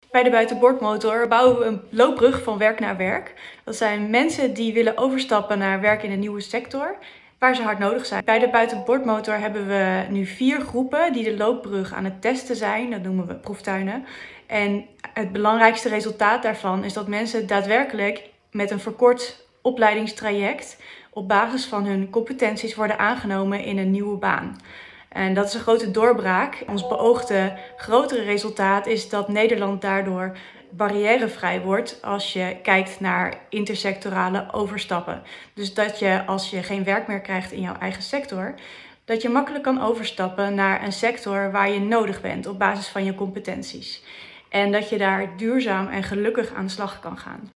Bij de buitenboordmotor bouwen we een loopbrug van werk naar werk. Dat zijn mensen die willen overstappen naar werk in een nieuwe sector, waar ze hard nodig zijn. Bij de buitenboordmotor hebben we nu 4 groepen die de loopbrug aan het testen zijn. Dat noemen we proeftuinen. En het belangrijkste resultaat daarvan is dat mensen daadwerkelijk met een verkort opleidingstraject op basis van hun competenties worden aangenomen in een nieuwe baan. En dat is een grote doorbraak. Ons beoogde grotere resultaat is dat Nederland daardoor barrièrevrij wordt als je kijkt naar intersectorale overstappen. Dus dat je, als je geen werk meer krijgt in jouw eigen sector, dat je makkelijk kan overstappen naar een sector waar je nodig bent op basis van je competenties. En dat je daar duurzaam en gelukkig aan de slag kan gaan.